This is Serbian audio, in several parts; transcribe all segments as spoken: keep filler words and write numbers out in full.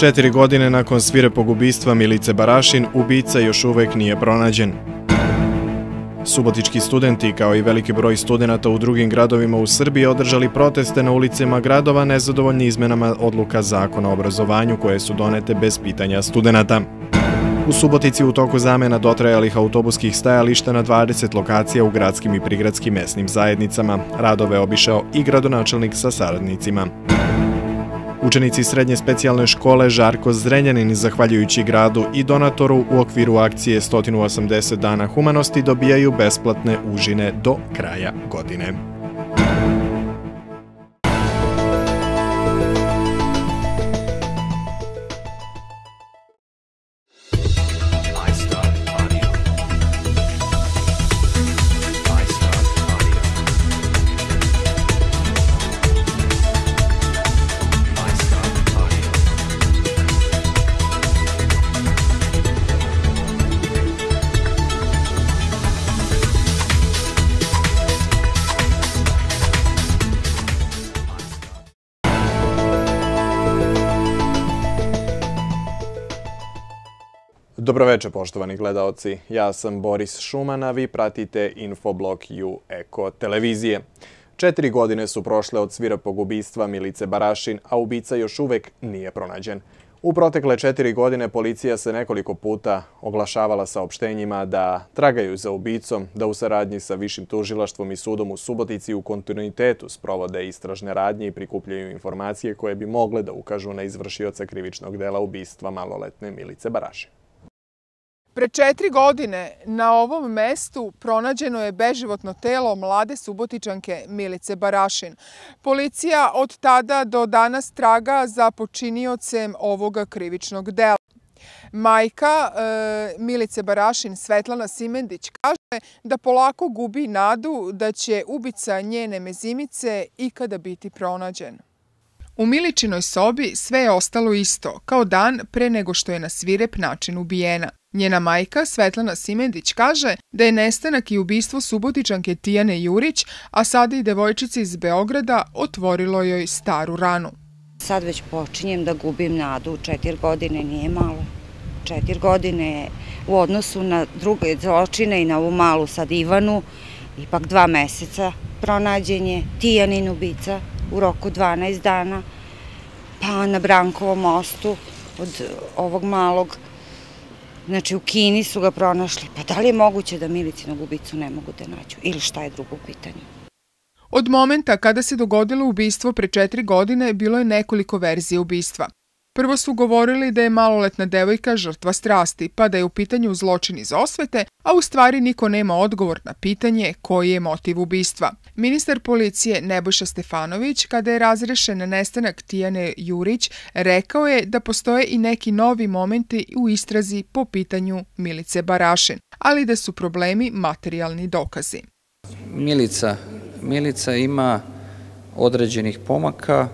Četiri godine nakon svirepog ubistva Milice Barašin, ubica još uvek nije pronađen. Subotički studenti, kao i veliki broj studenata u drugim gradovima u Srbiji, održali proteste na ulicama gradova nezadovoljni izmenama odluka Zakona o obrazovanju koje su donete bez pitanja studenata. U Subotici u toku zamena dotrajalih autobuskih stajališta na dvadeset lokacija u gradskim i prigradskim mesnim zajednicama. Radove obišao i gradonačelnik sa saradnicima. Učenici srednje specijalne škole Žarko Zrenjanin, zahvaljujući gradu i donatoru, u okviru akcije sto osamdeset dana humanosti dobijaju besplatne užine do kraja godine. Dobroveče, poštovani gledaoci. Ja sam Boris Šuman, a vi pratite Infoblog U Eko televizije. Četiri godine su prošle od svirepog ubistva Milice Barašin, a ubica još uvek nije pronađen. U protekle četiri godine policija se nekoliko puta oglašavala saopštenjima da tragaju za ubicom, da u saradnji sa Višim tužilaštvom i sudom u Subotici u kontinuitetu sprovode istražne radnje i prikupljaju informacije koje bi mogle da ukažu na izvršioca krivičnog dela ubistva maloletne Milice Barašin. Pre četiri godine na ovom mestu pronađeno je beživotno telo mlade Subotičanke Milice Barašin. Policija od tada do danas traga za počiniocem ovoga krivičnog dela. Majka e, Milice Barašin, Svetlana Simendić, kaže da polako gubi nadu da će ubica njene mezimice ikada biti pronađen. U Miličinoj sobi sve je ostalo isto, kao dan pre nego što je na svirep način ubijena. Njena majka, Svetlana Simendić, kaže da je nestanak i ubistvo Subotičanke Tijane Jurić, a sada i devojčice iz Beograda, otvorilo joj staru ranu. Sad već počinjem da gubim nadu, četiri godine nije malo. Četiri godine u odnosu na druge zločine i na ovu malu sad Ivanu, ipak dva meseca pronađenje, Tijanin ubica u roku dvanaest dana, pa na Brankovom mostu od ovog malog. Znači, u Kini su ga pronašli. Pa da li je moguće da Milicinog ubicu ne mogu da nađu? Ili šta je drugo u pitanju? Od momenta kada se dogodilo ubistvo pre četiri godine, bilo je nekoliko verzija ubistva. Prvo su govorili da je maloletna devojka žrtva strasti, pa da je u pitanju zločin iz osvete, a u stvari niko nema odgovor na pitanje koji je motiv ubistva. Ministar policije Nebojša Stefanović, kada je razrešen nestanak Tijane Jurić, rekao je da postoje i neki novi momenti u istrazi po pitanju Milice Barašin, ali da su problemi materijalni dokazi. Milica, Milica ima određenih pomaka.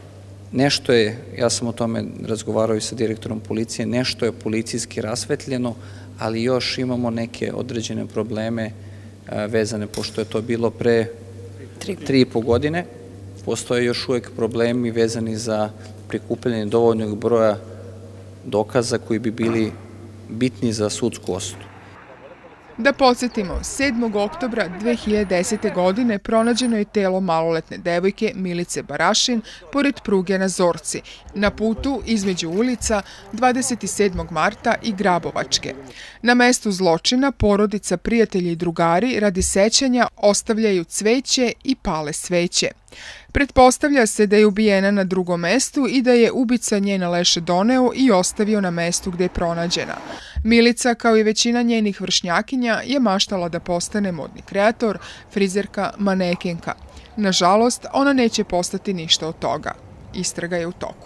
Nešto je, ja sam o tome razgovarao i sa direktorom policije, nešto je policijski rasvetljeno, ali još imamo neke određene probleme vezane, pošto je to bilo pre tri i po godine. Postoje još uvek problemi vezani za prikupljanje dovoljnog broja dokaza koji bi bili bitni za sudsku osudu. Da podsjetimo, sedmog oktobra dve hiljade desete. godine pronađeno je telo maloletne devojke Milice Barašin pored pruge na Zorci, na putu između ulica dvadeset sedmog marta i Grabovačke. Na mestu zločina porodica, prijatelji i drugari radi sećanja ostavljaju cveće i pale sveće. Pretpostavlja se da je ubijena na drugom mestu i da je ubica njena leše doneo i ostavio na mestu gde je pronađena. Milica, kao i većina njenih vršnjakinja, je maštala da postane modni kreator, frizerka, manekenka. Nažalost, ona neće postati ništa od toga. Istraga je u toku.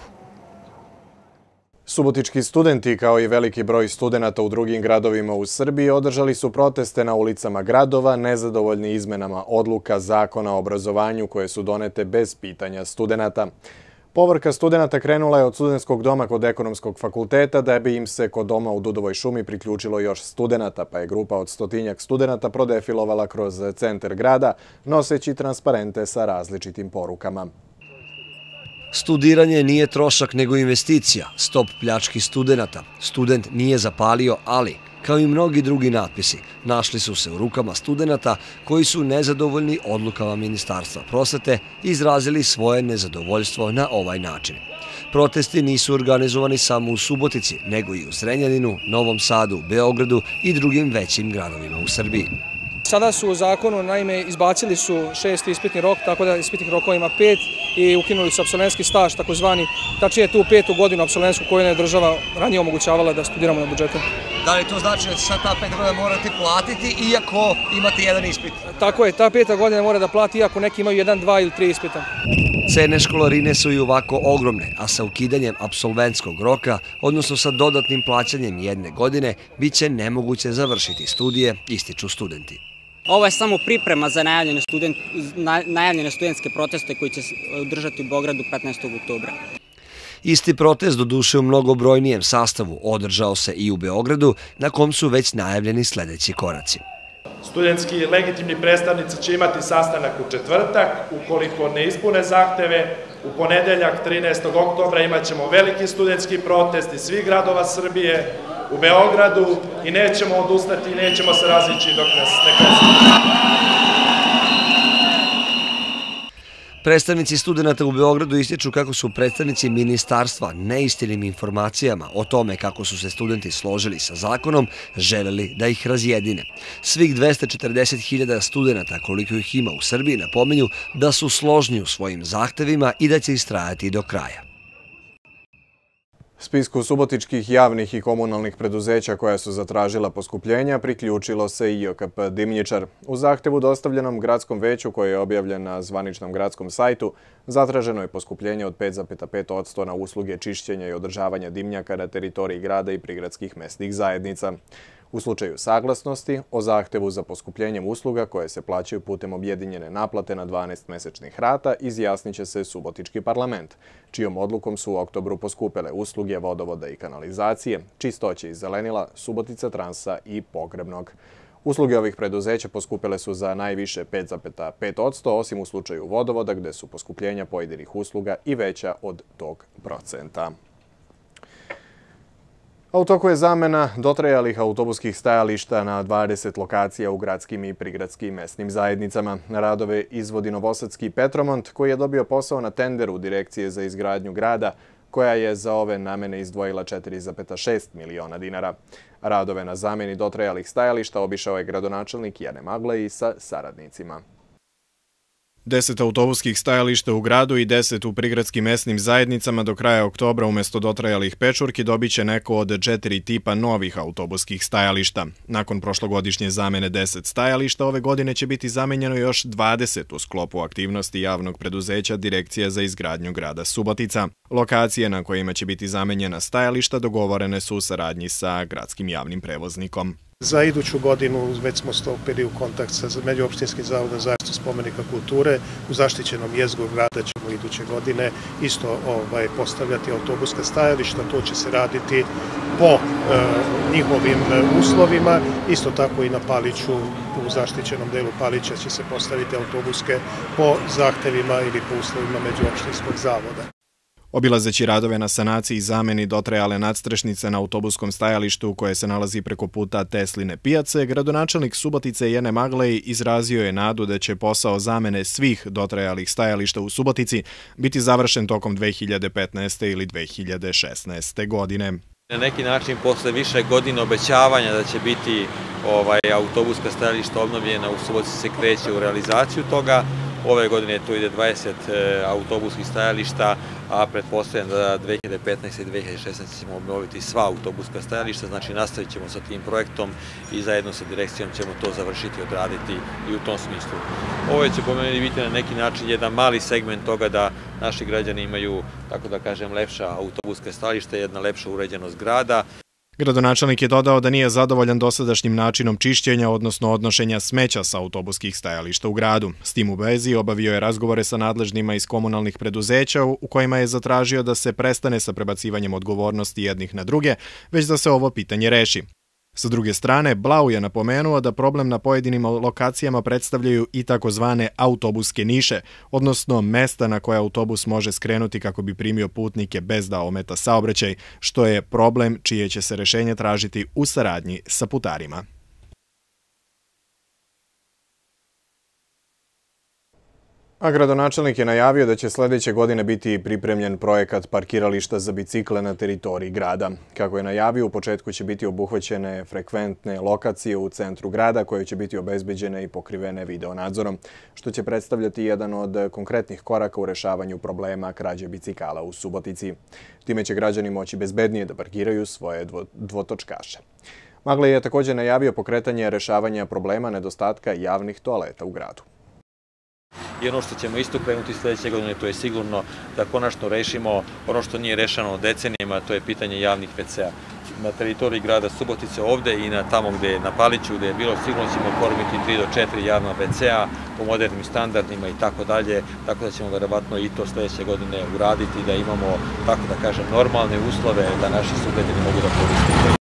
Subotički studenti, kao i veliki broj studenata u drugim gradovima u Srbiji, održali su proteste na ulicama gradova, nezadovoljni izmenama odluka Zakona o obrazovanju koje su donete bez pitanja studenata. Povorka studenata krenula je od studentskog doma kod Ekonomskog fakulteta, da bi im se kod doma u Dudovoj šumi priključilo još studenata, pa je grupa od stotinjak studenata prodefilovala kroz centar grada, noseći transparente sa različitim porukama. Studiranje nije trošak nego investicija, stop pljački studenata. Student nije zapalio, ali, kao i mnogi drugi natpisi, našli su se u rukama studenata koji su nezadovoljni odlukama Ministarstva prosvete i izrazili svoje nezadovoljstvo na ovaj način. Protesti nisu organizovani samo u Subotici, nego i u Zrenjaninu, Novom Sadu, Beogradu i drugim većim gradovima u Srbiji. Sada su u zakonu, naime, izbacili su šesti ispitni rok, tako da ispitnih rokova ima pet i ukinuli su apsolventski staž, takozvani, tačnije tu petu godinu apsolventsku koju je država ranije omogućavala da studiramo na budžetu. Da li to znači da će sad ta peta godina morati platiti iako imate jedan ispit? Tako je, ta peta godina mora da plati iako neki imaju jedan, dva ili tri ispita. Cene školarine su i ovako ogromne, a sa ukidanjem apsolventskog roka, odnosno sa dodatnim plaćanjem jedne godine, bit će nemoguće završiti studije, ističu studenti. Ovo je samo priprema za najavljene, student, najavljene studentske proteste koji će se održati u Beogradu petnaestog oktobra. Isti protest, doduše u mnogobrojnijem sastavu, održao se i u Beogradu, na kom su već najavljeni sledeći koraci. Studentski legitimni predstavnici će imati sastanak u četvrtak, ukoliko ne ispune zahteve, u ponedeljak trinaestog oktobra imat ćemo veliki studentski protest iz svih gradova Srbije u Beogradu i nećemo odustati i nećemo se razići dok nas ne kasnije. Predstavnici studenata u Beogradu ističu kako su predstavnici ministarstva neistinim informacijama o tome kako su se studenti složili sa zakonom želeli da ih razjedine. Svih dvesta četrdeset hiljada studenata koliko ih ima u Srbiji napominju da su složni u svojim zahtevima i da će istrajati do kraja. Spisku subotičkih javnih i komunalnih preduzeća koja su zatražila poskupljenja priključilo se i J K P Dimnjičar. U zahtevu dostavljenom gradskom veću koji je objavljen na zvaničnom gradskom sajtu zatraženo je poskupljenje od pet zarez pet posto na usluge čišćenja i održavanja dimnjaka na teritoriji grada i prigradskih mesnih zajednica. U slučaju saglasnosti, o zahtevu za poskupljenjem usluga koje se plaćaju putem objedinjene naplate na dvanaest mesečnih rata izjasnit će se Subotički parlament, čijom odlukom su u oktobru poskupele usluge vodovoda i kanalizacije, čistoće i zelenila, Subotica Transa i pogrebnog. Usluge ovih preduzeća poskupele su za najviše pet zarez pet posto, osim u slučaju vodovoda gde su poskupljenja pojedinih usluga i veća od tog procenta. A u toku je zamena dotrajalih autobuskih stajališta na dvadeset lokacija u gradskim i prigradskim mesnim zajednicama. Radove izvodi novosadski Petromont, koji je dobio posao na tenderu Direkcije za izgradnju grada, koja je za ove namene izdvojila četiri zarez šest miliona dinara. Radove na zameni dotrajalih stajališta obišao je gradonačelnik Jane Magleji sa saradnicima. Deset autobuskih stajališta u gradu i deset u prigradskim mesnim zajednicama do kraja oktobra umjesto dotrajalih pečurki dobit će neko od četiri tipa novih autobuskih stajališta. Nakon prošlogodišnje zamene deset stajališta, ove godine će biti zamenjeno još dvadeset u sklopu aktivnosti javnog preduzeća Direkcije za izgradnju grada Subotica. Lokacije na kojima će biti zamenjena stajališta dogovorene su u saradnji sa gradskim javnim prevoznikom. Za iduću godinu već smo stupili u kontakt sa Međuopštinskim zavodom za zaštitu spomenika kulture. U zaštićenom jezgru grada ćemo iduće godine isto ovaj, postavljati autobuska stajališta. To će se raditi po e, njihovim uslovima. Isto tako i na Paliću, u zaštićenom delu Palića će se postaviti autobuske po zahtevima ili po uslovima Međuopštinskog zavoda. Obilazeći radove na sanaciji i zameni dotrajale nadstrešnice na autobuskom stajalištu koje se nalazi preko puta Tesline pijace, gradonačelnik Subotice Jane Maglej izrazio je nadu da će posao zamene svih dotrajalih stajališta u Subotici biti završen tokom dve hiljade petnaeste. ili dve hiljade šesnaeste. godine. Na neki način, posle više godina obećavanja da će biti ovaj, autobuska stajališta obnovljena u Subotici, se kreće u realizaciju toga. Ove godine tu ide dvadeset autobuskih stajališta, a pretpostavljam da dve hiljade petnaeste. i dve hiljade šesnaeste. ćemo obnoviti sva autobuska stajališta, znači nastavit ćemo sa tim projektom i zajedno sa direkcijom ćemo to završiti, odraditi i u tom smislu. Ovo će po meni biti na neki način jedan mali segment toga da naši građani imaju, tako da kažem, lepša autobuska stajališta, jedna lepša uređenost grada. Gradonačelnik je dodao da nije zadovoljan dosadašnjim načinom čišćenja, odnosno odnošenja smeća sa autobuskih stajališta u gradu. S tim u vezi obavio je razgovore sa nadležnima iz komunalnih preduzeća u kojima je zatražio da se prestane sa prebacivanjem odgovornosti jednih na druge, već da se ovo pitanje reši. Sa druge strane, Blau je napomenuo da problem na pojedinim lokacijama predstavljaju i takozvane autobuske niše, odnosno mesta na koje autobus može skrenuti kako bi primio putnike bez da ometa saobraćaj, što je problem čije će se rešenje tražiti u saradnji sa putarima. A gradonačelnik je najavio da će sljedeće godine biti pripremljen projekat parkirališta za bicikle na teritoriji grada. Kako je najavio, u početku će biti obuhvaćene frekventne lokacije u centru grada koje će biti obezbeđene i pokrivene videonadzorom, što će predstavljati jedan od konkretnih koraka u rešavanju problema krađe bicikala u Subotici. Time će građani moći bezbednije da parkiraju svoje dvotočkaše. Magle je također najavio pokretanje rešavanja problema nedostatka javnih toaleta u gradu. I ono što ćemo isto krenuti sljedeće godine, to je sigurno da konačno rešimo ono što nije rešeno decenijama, to je pitanje javnih ve ce a. Na teritoriji grada Subotice ovde i na tamo gde je na Paliću, gde je bilo, sigurno ćemo oformiti tri do četiri javna ve ce a po modernim standardima i tako dalje, tako da ćemo verovatno i to sljedeće godine uraditi, da imamo, tako da kažem, normalne uslove da naši sugrađani mogu da koriste.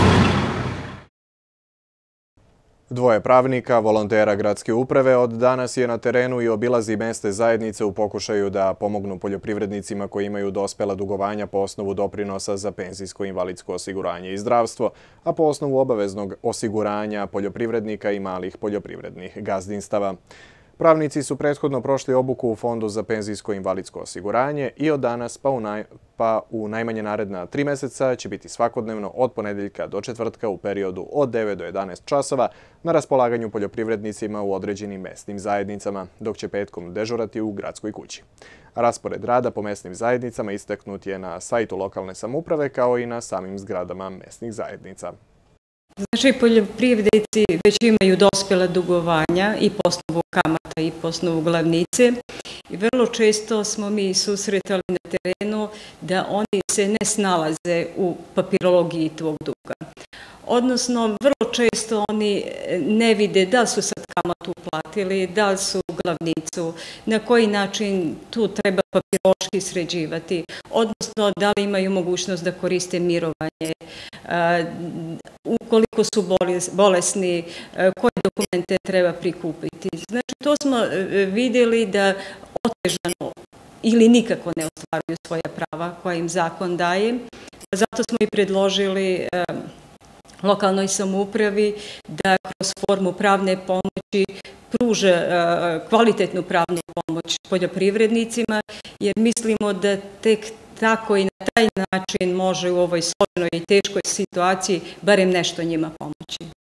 Dvoje pravnika, volontera gradske uprave, od danas je na terenu i obilazi mesne zajednice u pokušaju da pomognu poljoprivrednicima koji imaju dospela dugovanja po osnovu doprinosa za penzijsko, invalidsko osiguranje i zdravstvo, a po osnovu obaveznog osiguranja poljoprivrednika i malih poljoprivrednih gazdinstava. Pravnici su prethodno prošli obuku u Fondu za penzijsko i invalidsko osiguranje i od danas pa u, naj, pa u najmanje naredna tri meseca će biti svakodnevno od ponedeljka do četvrtka u periodu od devet do jedanaest časova na raspolaganju poljoprivrednicima u određenim mesnim zajednicama, dok će petkom dežurati u gradskoj kući. Raspored rada po mesnim zajednicama istaknut je na sajtu lokalne samouprave kao i na samim zgradama mesnih zajednica. Znači, poljoprivrednici već imaju dospjela dugovanja i po osnovu kamata i po osnovu glavnice i vrlo često smo mi susretali na terenu da oni se ne snalaze u papirologiji tvog duga. Odnosno, vrlo često oni ne vide da su sad kamatu platili, da su glavnicu, na koji način tu treba papirološki sređivati, odnosno da li imaju mogućnost da koriste mirovanje, ukoliko su bolesni, koje dokumente treba prikupiti. Znači, to smo vidjeli da otežano ili nikako ne ostvaruju svoja prava koja im zakon daje. Zato smo i predložili lokalnoj samoupravi da kroz formu pravne pomoći pruže kvalitetnu pravnu pomoć poljoprivrednicima, jer mislimo da tek tako i na taj način može u ovoj složenoj i teškoj situaciji barem nešto njima pomoći.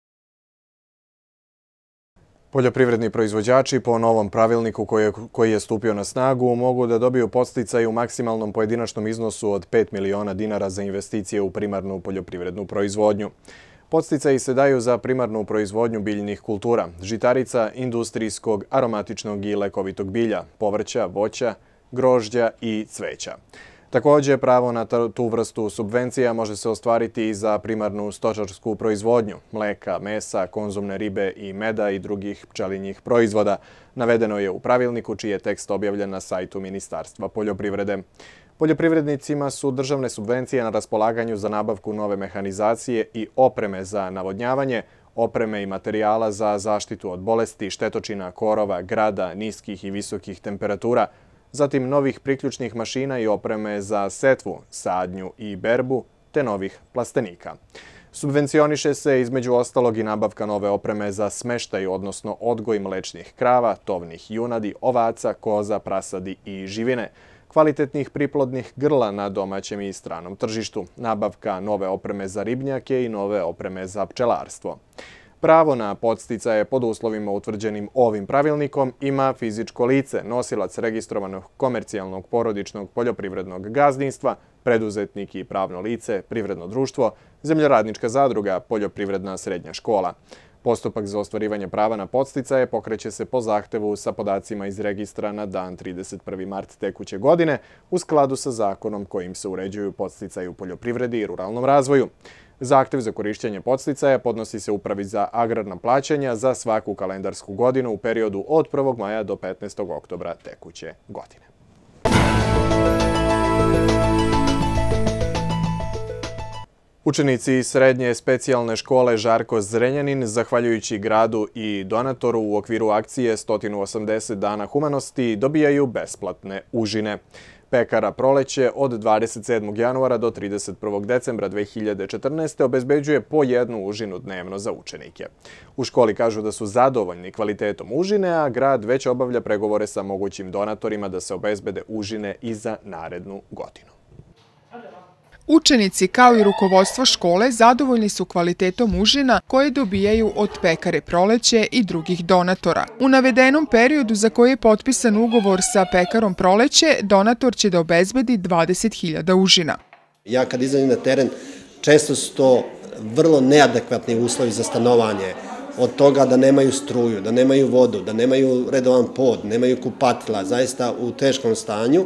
Poljoprivredni proizvođači po novom pravilniku koji je stupio na snagu mogu da dobiju podsticaj u maksimalnom pojedinačnom iznosu od pet miliona dinara za investicije u primarnu poljoprivrednu proizvodnju. Podsticaji se daju za primarnu proizvodnju biljnih kultura, žitarica, industrijskog, aromatičnog i lekovitog bilja, povrća, voća, grožđa i cveća. Također, pravo na tu vrstu subvencija može se ostvariti i za primarnu stočarsku proizvodnju, mleka, mesa, konzumne ribe i meda i drugih pčelinjih proizvoda. Navedeno je u pravilniku čiji je tekst objavljen na sajtu Ministarstva poljoprivrede. Poljoprivrednicima su državne subvencije na raspolaganju za nabavku nove mehanizacije i opreme za navodnjavanje, opreme i materijala za zaštitu od bolesti, štetočina, korova, grada, niskih i visokih temperatura, zatim novih priključnih mašina i opreme za setvu, sadnju i berbu, te novih plastenika. Subvencioniše se između ostalog i nabavka nove opreme za smeštaj, odnosno odgoj mlečnih krava, tovnih junadi, ovaca, koza, prasadi i živine, kvalitetnih priplodnih grla na domaćem i stranom tržištu, nabavka nove opreme za ribnjake i nove opreme za pčelarstvo. Pravo na podsticaje pod uslovima utvrđenim ovim pravilnikom ima fizičko lice, nosilac registrovanog komercijalnog porodičnog poljoprivrednog gazdinstva, preduzetnik i pravno lice, privredno društvo, zemljoradnička zadruga, poljoprivredna srednja škola. Postupak za ostvarivanje prava na podsticaje pokreće se po zahtevu sa podacima iz registra na dan trideset prvi mart tekuće godine u skladu sa zakonom kojim se uređuju podsticaji u poljoprivredi i ruralnom razvoju. Zahtev za korišćenje podsticaja podnosi se Upravi za agrarna plaćanja za svaku kalendarsku godinu u periodu od prvog maja do petnaestog oktobra tekuće godine. Učenici srednje specijalne škole Žarko Zrenjanin, zahvaljujući gradu i donatoru u okviru akcije sto osamdeset dana humanosti, dobijaju besplatne užine. Pekara Proleće od dvadeset sedmog januara do trideset prvog decembra dve hiljade četrnaeste. obezbeđuje po jednu užinu dnevno za učenike. U školi kažu da su zadovoljni kvalitetom užine, a grad već obavlja pregovore sa mogućim donatorima da se obezbede užine i za narednu godinu. Učenici kao i rukovodstvo škole zadovoljni su kvalitetom užina koje dobijaju od Pekare Proleće i drugih donatora. U navedenom periodu za koji je potpisan ugovor sa Pekarom Proleće, donator će da obezbedi dvadeset hiljada užina. Ja kad izađem na teren, često su to vrlo neadekvatni uslovi za stanovanje. Od toga da nemaju struju, da nemaju vodu, da nemaju redovan pod, nemaju kupatila, zaista u teškom stanju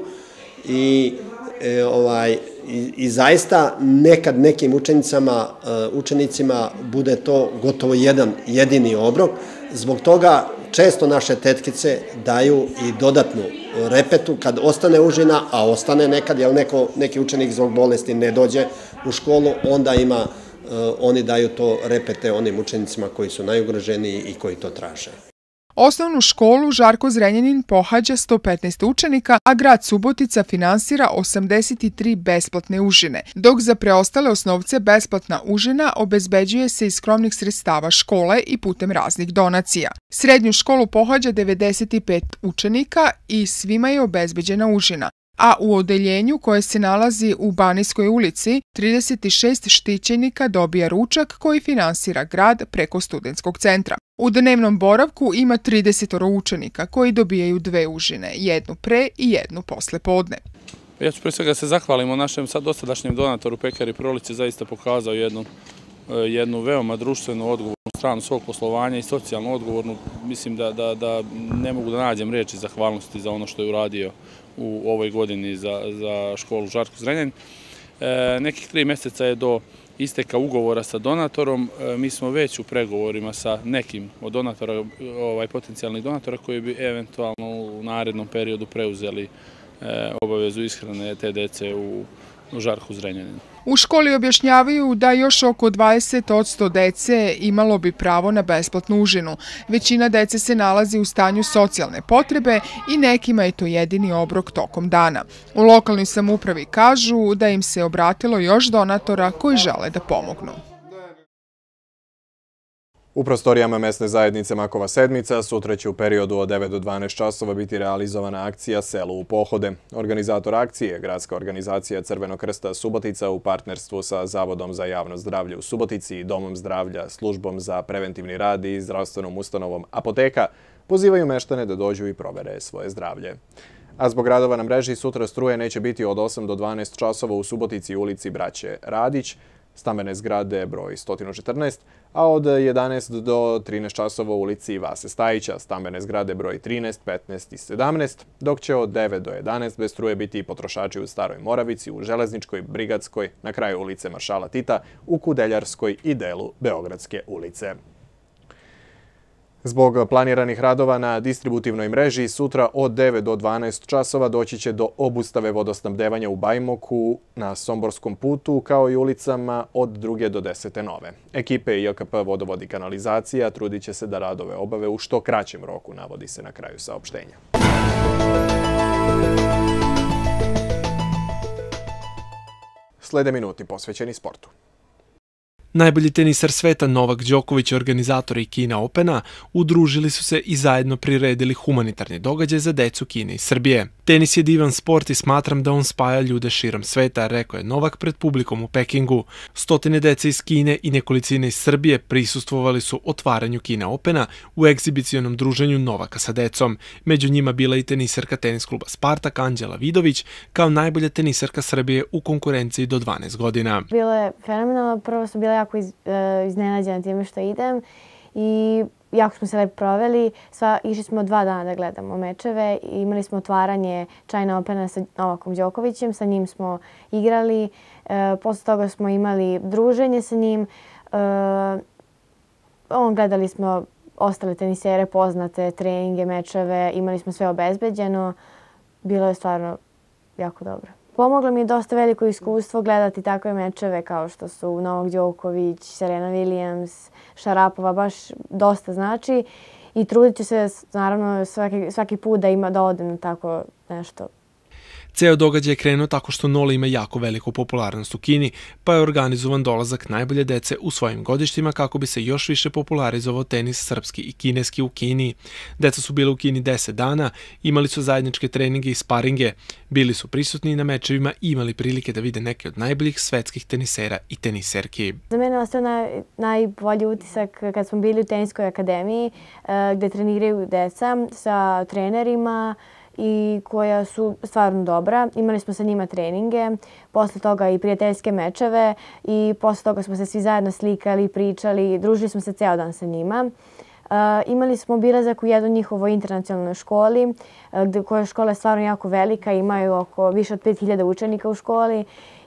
i E, ovaj, i, i zaista nekad nekim učenicama, učenicima bude to gotovo jedan jedini obrok. Zbog toga često naše tetkice daju i dodatnu repetu kad ostane užina, a ostane nekad, jer neko, neki učenik zbog bolesti ne dođe u školu, onda ima, oni daju to repete onim učenicima koji su najugroženiji i koji to traže. Osnovnu školu Žarko Zrenjanin pohađa sto petnaest učenika, a grad Subotica finansira osamdeset tri besplatne užine, dok za preostale osnovce besplatna užina obezbeđuje se iz skromnih sredstava škole i putem raznih donacija. Srednju školu pohađa devedeset pet učenika i svima je obezbeđena užina, a u odeljenju koje se nalazi u Banijskoj ulici trideset šest štićenika dobija ručak koji finansira grad preko studentskog centra. U dnevnom boravku ima trideset učenika koji dobijaju dve užine, jednu pre i jednu posle podne. Ja ću pre svega se zahvalimo našem sad dosadašnjem donatoru Pekari Proleće, zaista pokazao jednu, jednu veoma društvenu odgovornu stranu svog poslovanja i socijalno odgovornu. Mislim da, da, da ne mogu da nađem reči zahvalnosti za ono što je uradio u ovoj godini za, za školu Žarko Zrenjanin. E, nekih tri meseca je do isteka ugovora sa donatorom. E, mi smo već u pregovorima sa nekim od donatora, ovaj, potencijalnih donatora koji bi eventualno u narednom periodu preuzeli e, obavezu ishrane te dece u, u Žarku Zrenjaninu. U školi objašnjavaju da još oko dvadeset posto dece imalo bi pravo na besplatnu užinu. Većina dece se nalazi u stanju socijalne potrebe i nekima je to jedini obrok tokom dana. U lokalnoj samoupravi kažu da im se obratilo još donatora koji žele da pomognu. U prostorijama mesne zajednice Makova sedmica sutra će u periodu od devet do dvanaest časova biti realizovana akcija Selo u pohode. Organizator akcije je Gradska organizacija Crvenog krsta Subotica u partnerstvu sa Zavodom za javno zdravlje u Subotici, Domom zdravlja, Službom za preventivni rad i zdravstvenom ustanovom Apoteka, pozivaju meštane da dođu i provere svoje zdravlje. A zbog radova na mreži sutra struje neće biti od osam do dvanaest časova u Subotici i ulici Braće Radić, stambene zgrade broj sto četrnaest, a od jedanaest do trinaest časova u ulici Vase Stajića, stambene zgrade broj trinaest, petnaest i sedamnaest, dok će od devet do jedanaest bez struje biti i potrošači u Staroj Moravici, u Železničkoj, Brigadskoj, na kraju ulice Maršala Tita, u Kudeljarskoj i delu Beogradske ulice. Zbog planiranih radova na distributivnoj mreži, sutra od devet do dvanaest časova doći će do obustave vodosnabdevanja u Bajmoku na Somborskom putu, kao i ulicama od druge do desete nove. Ekipe J K P Vodovod i kanalizacija trudit će se da radove obave u što kraćem roku, navodi se na kraju saopštenja. Slede minuti posvećeni sportu. Najbolji tenisar sveta Novak Đoković i organizatori Kina Opena udružili su se i zajedno priredili humanitarni događaj za decu Kine i Srbije. Tenis je divan sport i smatram da on spaja ljude širom sveta, rekao je Novak pred publikom u Pekingu. Stotine dece iz Kine i nekolicine iz Srbije prisustvovali su otvaranju Kina Opena u egzibicionom druženju Novaka sa decom. Među njima bila i tenisarka tenis kluba Spartak Anđela Vidović kao najbolja tenisarka Srbije u konkurenciji do dvanaest godina. Bilo je fenomenalno, prvo su bile jako iz, uh, iznenađena time što idem i jako smo se lepo proveli. Sva, išli smo dva dana da gledamo mečeve i imali smo otvaranje China Opena sa Novakom Đokovićem, sa njim smo igrali, uh, posle toga smo imali druženje sa njim, uh, on gledali smo ostale tenisere, poznate, treninge, mečeve, imali smo sve obezbeđeno, bilo je stvarno jako dobro. Pomoglo mi je dosta veliko iskustvo gledati takve mečeve kao što su Novak Đoković, Serena Williams, Šarapova, baš dosta znači. I trudit ću se naravno svaki, svaki put da, ima, da odem na tako nešto. Ceo događaj je krenuo tako što Nola ima jako veliku popularnost u Kini, pa je organizovan dolazak najbolje dece u svojim godištima kako bi se još više popularizovao tenis srpski i kineski u Kini. Deca su bile u Kini deset dana, imali su zajedničke treninge i sparinge, bili su prisutni na mečevima i imali prilike da vide neke od najboljih svetskih tenisera i teniserki. Za mene je ostao naj, najbolji utisak kad smo bili u teniskoj akademiji gde treniraju deca sa trenerima i koja su stvarno dobra. Imali smo sa njima treninge, posle toga i prijateljske mečeve i posle toga smo se svi zajedno slikali, pričali, družili smo se ceo dan sa njima. Uh, imali smo obilazak u jednoj njihovoj internacionalnoj školi, uh, gde, koja je škola stvarno jako velika, imaju oko više od pet hiljada učenika u školi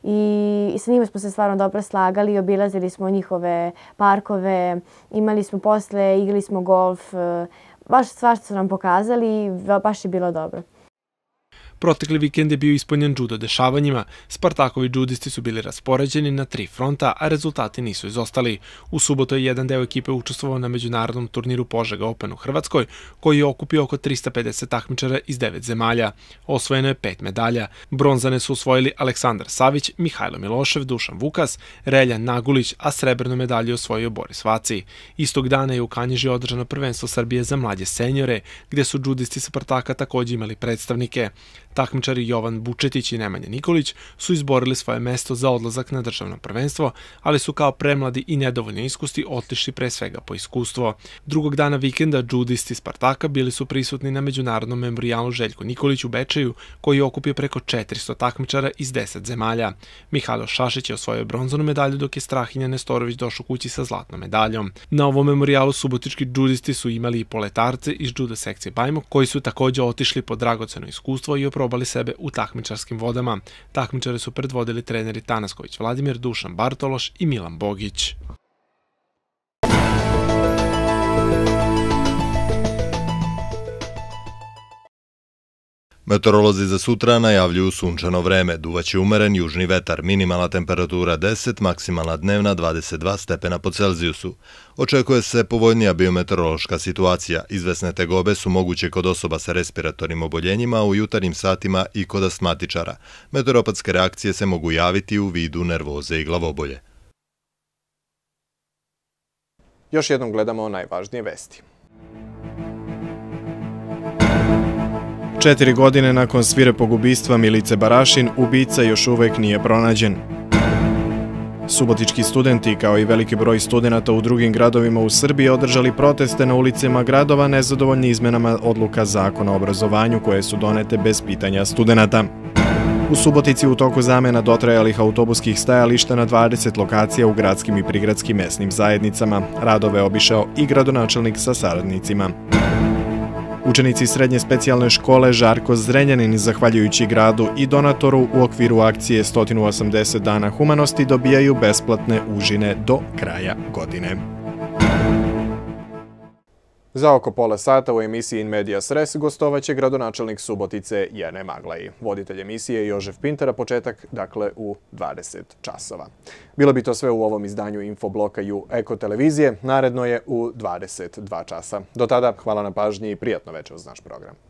i, i sa njima smo se stvarno dobro slagali, obilazili smo njihove parkove, imali smo posle, igrali smo golf, uh, baš svašta su nam pokazali i baš je bilo dobro. Protekli vikend je bio ispunjen judo dešavanjima. Spartakovi judisti su bili raspoređeni na tri fronta, a rezultati nisu izostali. U subotu je jedan deo ekipe učestvovao na međunarodnom turniru Požega Open u Hrvatskoj, koji je okupio oko trista pedeset takmičara iz devet zemalja. Osvojeno je pet medalja. Bronzane su osvojili Aleksandar Savić, Mihajlo Milošev, Dušan Vukas, Reljan Nagulić, a srebrnu medalju osvojio Boris Vaci. Istog dana je u Kanjiži održano prvenstvo Srbije za mlađe senjore, gde su judisti Spartaka takođe imali predstavnike. Takmičari Jovan Bučetić i Nemanja Nikolić su izborili svoje mesto za odlazak na državno prvenstvo, ali su kao premladi i nedovoljno iskusti otišli pre svega po iskustvo. Drugog dana vikenda judisti Spartaka bili su prisutni na međunarodnom memorijalu Željko Nikolić u Bečeju, koji je okupio preko četiristo takmičara iz deset zemalja. Mihajlo Šašić je osvojio bronzanu medalju, dok je Strahinja Nestorović došao kući sa zlatnom medaljom. Na ovom memorijalu subotički judisti su imali i poletarce iz judo sekcije Bajmok, koji su takođe otišli po dragoceno iskustvo i oprobali sebe u takmičarskim vodama. Takmičare su predvodili treneri Tanasković Vladimir, Dušan Bartološ i Milan Bogić. Meteorolozi za sutra najavljuju sunčano vreme, duvaće umeren južni vetar, minimalna temperatura deset, maksimalna dnevna dvadeset dva stepena po Celzijusu. Očekuje se povoljnija biometeorološka situacija, izvesne tegobe su moguće kod osoba sa respiratornim oboljenjima u jutarnjim satima i kod astmatičara. Meteoropatske reakcije se mogu javiti u vidu nervoze i glavobolje. Još jednom gledamo najvažnije vesti. Četiri godine nakon svirepog ubistva Milice Barašin, ubica još uvek nije pronađen. Subotički studenti, kao i veliki broj studenata u drugim gradovima u Srbiji, održali proteste na ulicama gradova nezadovoljni izmenama odluka Zakona o obrazovanju koje su donete bez pitanja studenata. U Subotici u toku zamena dotrajalih autobuskih stajališta na dvadeset lokacija u gradskim i prigradskim mesnim zajednicama. Radove obišao i gradonačelnik sa saradnicima. Učenici srednje specijalne škole Žarko Zrenjanin, zahvaljujući gradu i donatoru u okviru akcije sto osamdeset dana humanosti, dobijaju besplatne užine do kraja godine. Za oko pola sata u emisiji In Medias Res gostovaće gradonačelnik Subotice Jene Maglaji. Voditelj emisije Jožef Pintera, početak dakle u dvadeset časova. Bilo bi to sve u ovom izdanju Infobloka i u Eko televizije. Naredno je u dvadeset dva časa. Do tada, hvala na pažnji i prijatno večer uz naš program.